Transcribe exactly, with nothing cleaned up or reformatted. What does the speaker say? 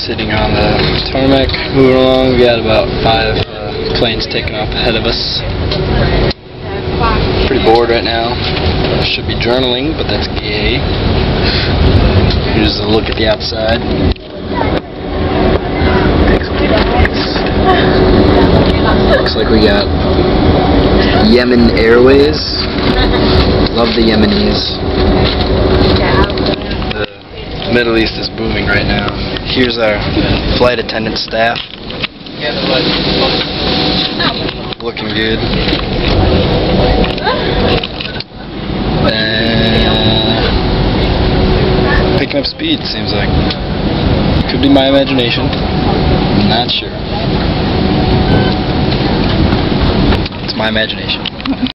sitting on the tarmac, moving along. We got about five uh, planes taking off ahead of us. Pretty bored right now. Should be journaling, but that's gay. Here's a look at the outside. Looks like we got Yemen Airways. Love the Yemenis. The Middle East is booming right now. Here's our flight attendant staff. Looking good. And picking up speed, seems like. Could be my imagination. Not sure. It's my imagination.